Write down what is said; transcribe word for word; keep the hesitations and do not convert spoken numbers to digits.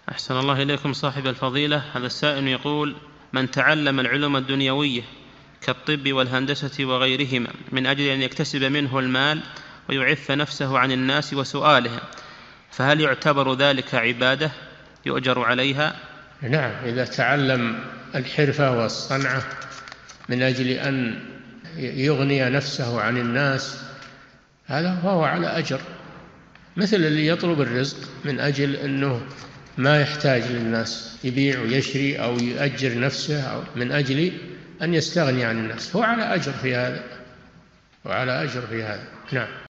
أحسن الله إليكم صاحب الفضيلة. هذا السائل يقول: من تعلم العلوم الدنيوية كالطب والهندسة وغيرهما من أجل أن يكتسب منه المال ويعف نفسه عن الناس وسؤالهم، فهل يعتبر ذلك عبادة يؤجر عليها؟ نعم، إذا تعلم الحرفة والصنعة من أجل أن يغني نفسه عن الناس، هذا هو على أجر، مثل اللي يطلب الرزق من أجل أنه ما يحتاج للناس، يبيع ويشري أو يؤجر نفسه أو من أجل أن يستغني عن الناس، هو على أجر في هذا، وعلى أجر في هذا. نعم.